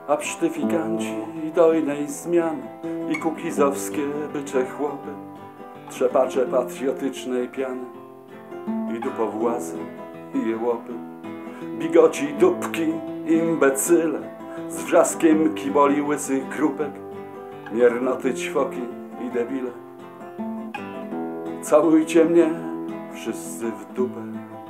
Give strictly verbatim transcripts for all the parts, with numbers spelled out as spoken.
a psztyfikanci dojnej zmiany i kukizowskie bycze chłopy, trzepacze patriotycznej piany i dupowłazy i jełopy, bigoci, dupki, imbecyle z wrzaskiem kiboli łysych krupek, miernoty, ćwoki i debile. Całujcie mnie wszyscy w dupę.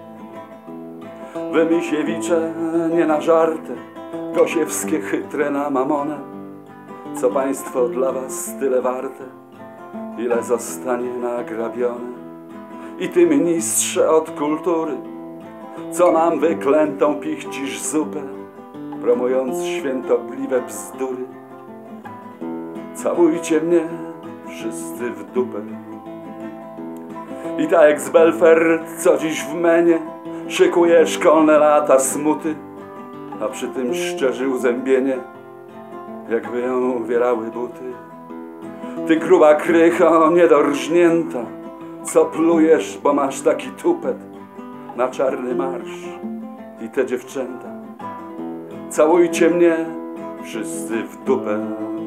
Wy Misiewicze nie na żarty, Gosiewskie chytre na mamonę. Co państwo dla was tyle warte, ile zostanie nagrabione? I ty, ministrze od kultury, co nam wyklętą pichcisz zupę, promując świętobliwe bzdury. Całujcie mnie wszyscy w dupę. I tak jak z Belfert, co dziś w menie szykuje szkolne lata smuty, a przy tym szczerzy uzębienie, jakby ją uwierały buty. Ty gruba krycho niedorżnięta, co plujesz, bo masz taki tupet na czarny marsz. I te dziewczęta, całujcie mnie wszyscy w dupę.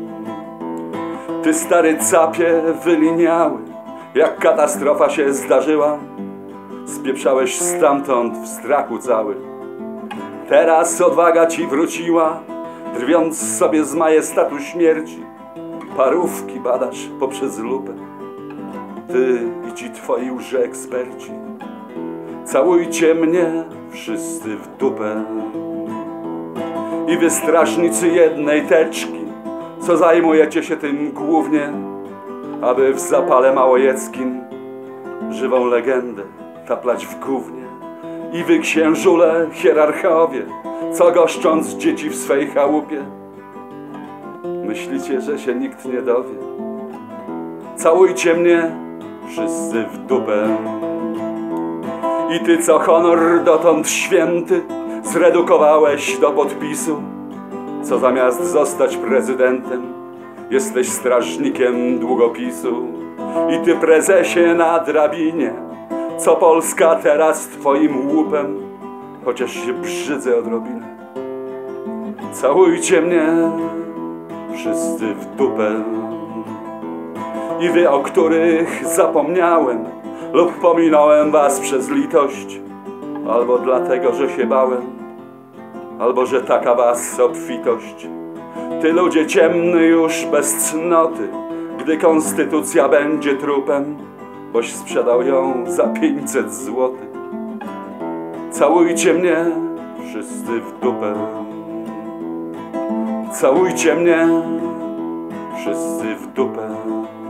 Ty stary capie wyliniały, jak katastrofa się zdarzyła, spieprzałeś stamtąd w strachu cały. Teraz odwaga ci wróciła, drwiąc sobie z majestatu śmierci, parówki badasz poprzez lupę. Ty i ci twoi łże-eksperci, całujcie mnie wszyscy w dupę. I wy strażnicy jednej teczki, co zajmujecie się tym głównie, aby w zapale małojeckim żywą legendę taplać w gównie. I wy księżule hierarchowie, co goszcząc dzieci w swej chałupie, myślicie, że się nikt nie dowie. Całujcie mnie wszyscy w dupę. I ty, co honor dotąd święty zredukowałeś do podpisu, co zamiast zostać prezydentem jesteś strażnikiem długopisu. I ty, prezesie na drabinie, co Polska teraz twoim łupem, chociaż się brzydzę odrobinę. Całujcie mnie wszyscy w dupę. I wy, o których zapomniałem lub pominąłem was przez litość, albo dlatego, że się bałem, albo że taka was obfitość. Ty, ludzie ciemny już bez cnoty, gdy konstytucja będzie trupem, boś sprzedał ją za pięćset złotych. Całujcie mnie wszyscy w dupę. Całujcie mnie wszyscy w dupę.